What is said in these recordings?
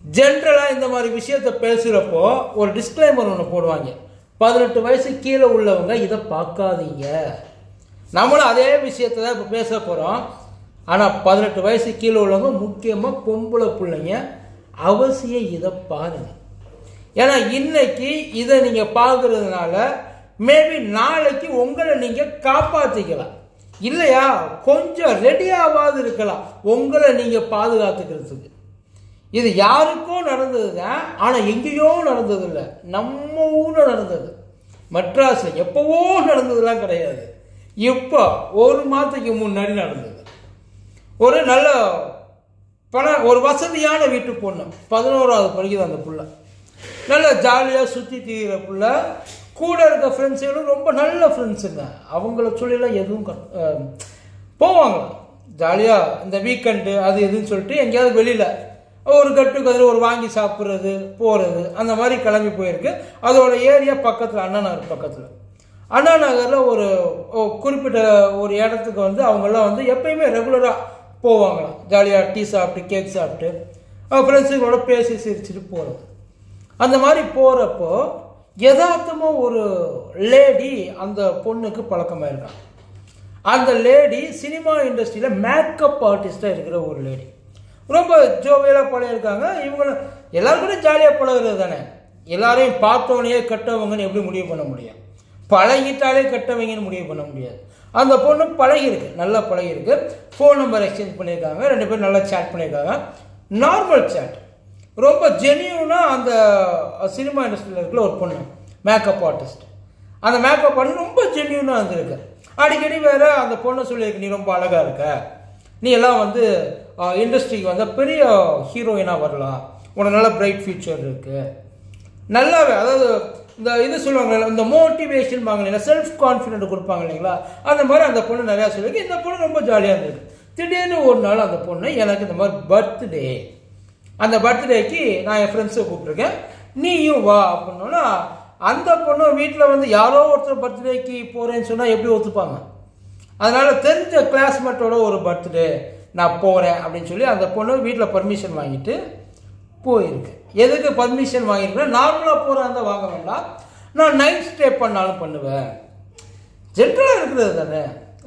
ஜென்ரலாக இந்த மாதிரி விஷயத்தை பேசுகிறப்போ ஒரு டிஸ்க்ளைமர் ஒன்று போடுவாங்க, 18 வயசு கீழே உள்ளவங்க இதை பார்க்காதீங்க. நம்மளும் அதே விஷயத்தை தான் இப்போ பேச போகிறோம். ஆனால் 18 வயசு கீழே உள்ளவங்க, முக்கியமாக பொம்பளை பிள்ளைங்க, அவசியம் இதை பாருங்க. ஏன்னா இன்னைக்கு இதை நீங்கள் பார்க்கறதுனால மேபி நாளைக்கு உங்களை நீங்கள் காப்பாற்றிக்கலாம், இல்லையா கொஞ்சம் ரெடியாவது இருக்கலாம் உங்களை நீங்கள் பாதுகாத்துக்கிறதுக்கு. இது யாருக்கோ நடந்தது தான், ஆனால் எங்கேயோ நடந்தது இல்லை, நம்ம ஊரில் நடந்தது. மெட்ராஸில் எப்போவோ நடந்ததுலாம் கிடையாது, இப்போ ஒரு மாதத்துக்கு முன்னாடி நடந்தது. ஒரு நல்ல ஒரு வசதியான வீட்டு பொண்ணு, 11வது படிக்குது அந்த புள்ள, நல்ல ஜாலியாக சுற்றி தீர புள்ள. கூட இருக்க ஃப்ரெண்ட்ஸுகளும் ரொம்ப நல்ல ஃப்ரெண்ட்ஸுங்க. அவங்கள சொல்லிலாம் எதுவும் போவாங்க ஜாலியாக இந்த வீக்கெண்டு அது எதுன்னு சொல்லிட்டு எங்கேயாவது வெளியில் ஒரு கட்டுக்கு அதில் ஒரு வாங்கி சாப்பிட்றது போகிறது அந்த மாதிரி கிளம்பி போயிருக்கு. அதோட ஏரியா பக்கத்தில் அண்ணா நகர் பக்கத்தில். அண்ணா நகரில் ஒரு குறிப்பிட்ட ஒரு இடத்துக்கு வந்து அவங்கெல்லாம் வந்து எப்பயுமே ரெகுலராக போவாங்களாம், ஜாலியாக டீ சாப்பிட்டு கேக் சாப்பிட்டு ஃப்ரெண்ட்ஸுங்களோட பேசி சிரிச்சுட்டு போகிறது. அந்த மாதிரி போகிறப்போ யதார்த்தமாக ஒரு லேடி அந்த பொண்ணுக்கு பழக்கமாயிருக்காங்க. அந்த லேடி சினிமா இண்டஸ்ட்ரியில் மேக்கப் ஆர்டிஸ்டாக இருக்கிற ஒரு லேடி, ரொம்ப ஜோவியலாக பழகிருக்காங்க. இவங்களும் எல்லாரும் கூட ஜாலியாக பழகிறது தானே. எல்லாரையும் பார்த்தோன்னே கெட்டவங்கன்னு எப்படி முடிவு பண்ண முடியும்? பழகிட்டாலே கெட்டவங்கன்னு முடிவு பண்ண முடியாது. அந்த பொண்ணு பழகிருக்கு, நல்லா பழகிருக்கு. ஃபோன் நம்பர் எக்ஸ்சேஞ்ச் பண்ணியிருக்காங்க, 2 பேரும் நல்லா சேட் பண்ணியிருக்காங்க. நார்மல் சேட், ரொம்ப ஜென்யூனாக. அந்த சினிமா இண்டஸ்ட்ரியில் இருக்கிற ஒரு பொண்ணு மேக்கப் ஆர்டிஸ்ட், அந்த மேக்கப் ஆர்டிஸ்ட் ரொம்ப ஜென்யூனாக இருந்திருக்கு. அடிக்கடி வேறு அந்த பொண்ணை சொல்லியிருக்கு, நீ ரொம்ப அழகாக இருக்க, நீ எல்லாம் வந்து இண்டஸ்ட்ரிக்கு வந்து பெரிய ஹீரோயினாக வரலாம், உனக்கு நல்ல பிரைட் ஃபியூச்சர் இருக்குது, நல்லாவே. அதாவது இந்த இது சொல்லுவாங்க, இந்த மோட்டிவேஷன் வாங்க, செல்ஃப் கான்ஃபிடென்ட் கொடுப்பாங்க இல்லைங்களா, அந்த மாதிரி அந்த பொண்ணு நிறையா சொல்லியிருக்கு. இந்த பொண்ணு ரொம்ப ஜாலியாக இருந்திருக்கு. திடீர்னு ஒரு நாள் அந்த பொண்ணு எனக்கு இந்த மாதிரி பர்த்டே, அந்த பர்த்டேக்கு நான் என் ஃப்ரெண்ட்ஸை கூப்பிட்ருக்கேன், நீயும் வா அப்படின்னோன்னா, அந்த பொண்ணு வீட்டில் வந்து யாரோ ஒருத்தர் பர்த்டேக்கு போகிறேன்னு சொன்னால் எப்படி ஒத்துப்பாங்க? அதனால் தெரிஞ்ச கிளாஸ்மேட்டோட ஒரு பர்த்டே நான் போகிறேன் அப்படின்னு சொல்லி அந்த பொண்ணு வீட்டில் பர்மிஷன் வாங்கிட்டு போயிருக்கு. எதுக்கு பர்மிஷன் வாங்கியிருக்கேன்? நார்மலாக போகிறாங்க வாங்க வேண்டாம், நான் நைட் ஸ்டே பண்ணாலும் பண்ணுவேன், ஜென்ரலாக இருக்கிறது தானே.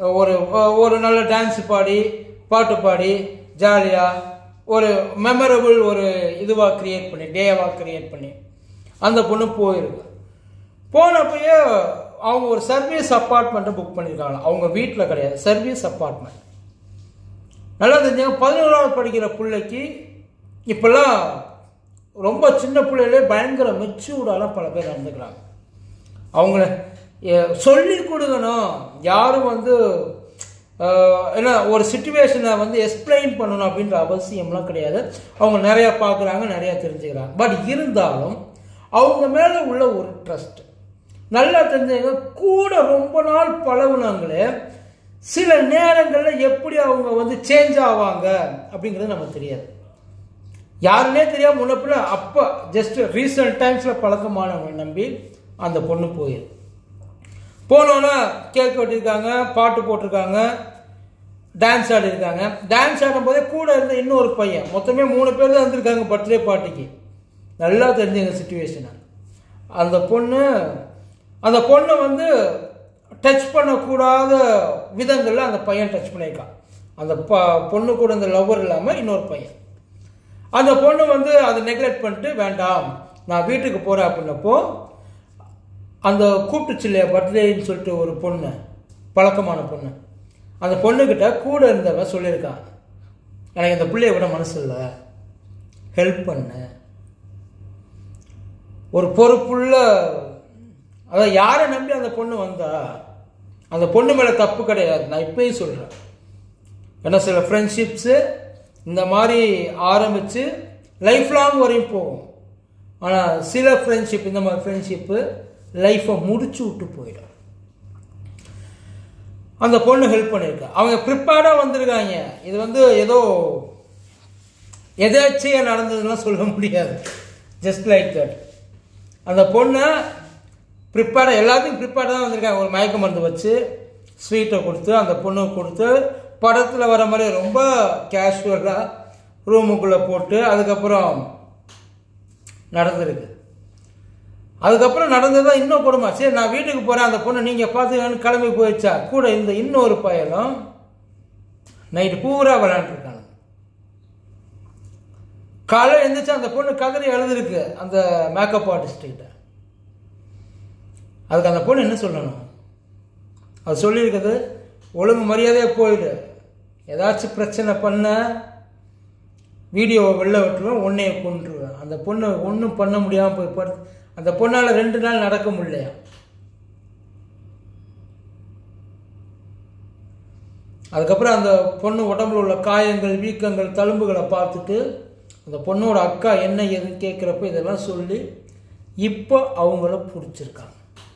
ஒரு நல்ல டான்ஸ் பாடி பாட்டு பாடி ஜாலியாக ஒரு மெமரபிள் ஒரு இதுவாக க்ரியேட் பண்ணி டேவாக க்ரியேட் பண்ணி அந்த பொண்ணு போயிருக்கு. போனப்பயே அவங்க ஒரு சர்வீஸ் அப்பார்ட்மெண்ட்டை புக் பண்ணியிருக்காங்க, அவங்க வீட்டில் கிடையாது, சர்வீஸ் அப்பார்ட்மெண்ட். நல்லா தெரிஞ்சாங்க. 11வது படிக்கிற பிள்ளைக்கு இப்போல்லாம் ரொம்ப சின்ன பிள்ளைகளே பயங்கர மெச்சூர்டாலாம் பல பேர் நடந்துக்கிறாங்க. அவங்கள சொல்லி கொடுக்கணும், யாரும் வந்து ஏன்னா ஒரு சிச்சுவேஷனை வந்து எக்ஸ்பிளைன் பண்ணணும் அப்படின்ற அவசியம்லாம் கிடையாது. அவங்க நிறையா பார்க்குறாங்க, நிறையா தெரிஞ்சுக்கிறாங்க. பட் இருந்தாலும் அவங்க மேலே உள்ள ஒரு ட்ரஸ்ட் நல்லா தெரிஞ்சவங்க கூட ரொம்ப நாள் பழகுனாங்களே, சில நேரங்களில் எப்படி அவங்க வந்து சேஞ்ச் ஆவாங்க அப்படிங்கிறது நமக்கு தெரியாது. யாருன்னே தெரியாமல் முன்னப்பில் அப்போ ஜஸ்ட் ரீசன்ட் டைம்ஸில் பழக்கமானவங்க நம்பி அந்த பொண்ணு போயிருக்கு. போனோன்னா கேக் வெட்டியிருக்காங்க, பாட்டு போட்டிருக்காங்க, டான்ஸ் ஆடிருக்காங்க. டான்ஸ் ஆடும்போதே கூட இருந்த இன்னொரு பையன், மொத்தமே 3 பேர் தான் இருந்திருக்காங்க பர்த்டே பார்ட்டிக்கு. நல்லா தெரிஞ்சுங்க சுச்சுவேஷனை. அந்த பொண்ணை வந்து டச் பண்ணக்கூடாத விதங்களில் அந்த பையன் டச் பண்ணியிருக்கான். அந்த பொண்ணு கூட இந்த லவ்வர் இல்லாமல் இன்னொரு பையன். அந்த பொண்ணு வந்து அதை நெக்லெக்ட் பண்ணிட்டு வேண்டாம் நான் வீட்டுக்கு போகிறேன் அப்படின்னப்போ அந்த கூப்பிட்டுச்சு இல்லையா பர்த்டேன்னு சொல்லிட்டு ஒரு பொண்ணு, பழக்கமான பொண்ணு, அந்த பொண்ணுக்கிட்ட கூட இருந்தவன் சொல்லியிருக்கான், எனக்கு இந்த பிள்ளைய விட மனசு இல்லை, ஹெல்ப் பண்ணு. ஒரு பொறுப்புள்ள, அதான் யாரை நம்பி அந்த பொண்ணு வந்தா அந்த பொண்ணு மேலே தப்பு கிடையாது, நான் இப்பயும் சொல்கிறேன். ஏன்னா சில ஃப்ரெண்ட்ஷிப்ஸு இந்த மாதிரி ஆரம்பித்து லைஃப் லாங் வரையும் போகும். ஆனால் சில ஃப்ரெண்ட்ஷிப், இந்த மாதிரி ஃப்ரெண்ட்ஷிப்பு லைஃப்பை முடிச்சு விட்டு போயிடும். அந்த பொண்ணு ஹெல்ப் பண்ணியிருக்கா, அவங்க ப்ரிப்பேர்டாக வந்திருக்காங்க. இது வந்து ஏதோ எதாச்சியாக நடந்ததுன்னா சொல்ல முடியாது, ஜஸ்ட் லைக் தட். அந்த பொண்ணை ப்ரிப்பேர்டாக, எல்லாத்தையும் ப்ரிப்பேர்டாக தான் வந்திருக்காங்க. ஒரு மயக்க மருந்து வச்சு ஸ்வீட்டை கொடுத்து அந்த பொண்ணுக்கு கொடுத்து படத்தில் வர மாதிரி ரொம்ப கேஷுவலாக ரூமுக்குள்ளே போட்டு அதுக்கப்புறம் நடந்திருக்கு. அதுக்கப்புறம் நடந்ததான் இன்னும் கொடுமை. சரி நான் வீட்டுக்கு போகிறேன், அந்த பொண்ணை நீங்கள் பார்த்து கிளம்பி போயிடுச்சா, கூட இந்த இன்னொரு பயலும் நைட்டு பூரா விளையாண்டுருக்காங்க. காலையில் எழுந்திரிச்சு அந்த பொண்ணு கதறி எழுதிருக்கு அந்த மேக்கப் ஆர்டிஸ்ட்கிட்ட. அதுக்கு அந்த பொண்ணு என்ன சொல்லணும்? அது சொல்லியிருக்குது, ஒழுங்கு மரியாதையாக போயிடு, ஏதாச்சும் பிரச்சனை பண்ண வீடியோவை வெளில விட்டுருவேன், உன்னைய கொண்டுருவேன். அந்த பொண்ணு ஒன்றும் பண்ண முடியாமல் போய் படுத்து, அந்த பொண்ணால் 2 நாள் நடக்க முடியலையா. அதுக்கப்புறம் அந்த பொண்ணு உடம்புல உள்ள காயங்கள், வீக்கங்கள், தழும்புகளை பார்த்துட்டு அந்த பொண்ணோட அக்கா என்ன ஏதுன்னு கேட்குறப்ப இதெல்லாம் சொல்லி இப்போ அவங்கள பிடிச்சிருக்காங்க.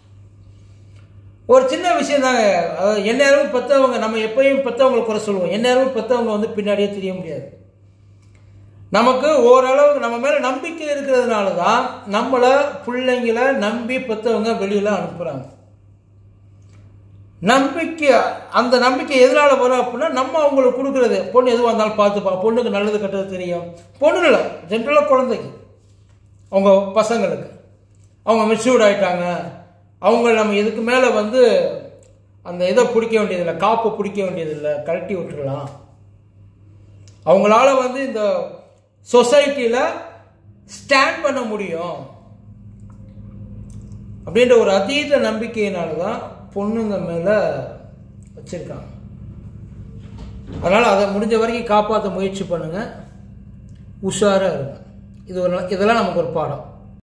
ஒரு சின்ன விஷயம் தாங்க. எந்நேரமும் பெற்றவங்க, நம்ம எப்பயும் பெற்றவங்களை குறை சொல்லுவோம், எந்நேரமும் பெற்றவங்க பின்னாடியே தெரிய முடியாது. நமக்கு ஓரளவுக்கு நம்ம மேலே நம்பிக்கை இருக்கிறதுனால தான் நம்மளை பிள்ளைங்களை நம்பி பெற்றவங்க வெளியில் அனுப்புகிறாங்க. நம்பிக்கை, அந்த நம்பிக்கை எதனால வரும் அப்படின்னா, நம்ம அவங்களுக்கு கொடுக்குறது. பொண்ணு எதுவாக இருந்தாலும் பார்த்துப்பா, பொண்ணுக்கு நல்லது கெட்டது தெரியும். பொண்ணு இல்லை, ஜென்ரலாக குழந்தைக்கு, அவங்க பசங்களுக்கு அவங்க மெச்சூர்ட் ஆகிட்டாங்க, அவங்க நம்ம இதுக்கு மேலே அந்த இதை பிடிக்க வேண்டியதில்லை, காப்பை பிடிக்க வேண்டியதில்லை, கழட்டி விட்டுடலாம். அவங்களால இந்த சொசைட்டியில் ஸ்டாண்ட் பண்ண முடியும் அப்படின்ற ஒரு அதீத நம்பிக்கையினால தான் பொண்ணுங்க மேலே வச்சுருக்காங்க. அதனால் அதை முடிஞ்ச வரைக்கும் காப்பாற்ற முயற்சி பண்ணுங்கள், உஷாராக இருங்க. இதெல்லாம் நமக்கு ஒரு பாடம்.